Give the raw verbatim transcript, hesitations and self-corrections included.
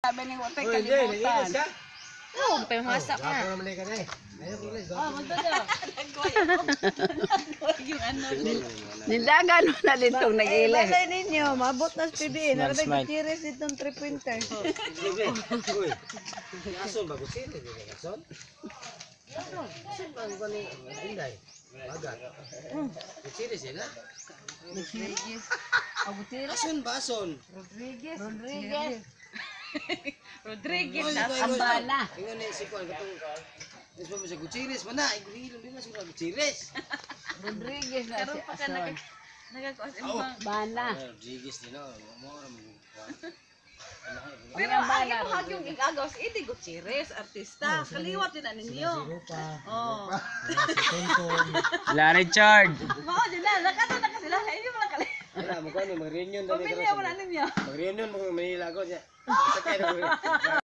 Sabi ni Wote kalimutan. Oo, oh, tayo masak na. Ako naman ka na eh. Ayaw ko guys. Oh, magto daw. Naggoy. Naggoy yung ano. Nindagan mo na din itong nag-ilan. Balay ninyo, mabot na P D. Nakatay ko tiris itong three pointer. Libre. Uy. Ason ba ko sila? Ason? Ason? Ason ba ko ni Inday? Bagat. Kutsiri sila? Rodriguez. Ason ba ason? Rodriguez. Rodriguez. Rodriguez na Ambala. Ingon ni si Juan katong Is pa mo sa kutsiris man na, igulilom din na sila kutsiris. Rodriguez na Karon pa ka si Ason. nagakaos imong. Bana. Rodriguez din na, mo ra mo. Pero ay mo hagyong igagaos idi Gutierrez artista. Kaliwat din na ninyo. Oh. La Richard. Mao din na nakato na ka sila. Hindi mo lang kali. Wala mo ko ni mag-reunion dali Pamilya mo na ninyo. Mag-reunion mo Manila ko niya. Sa kaya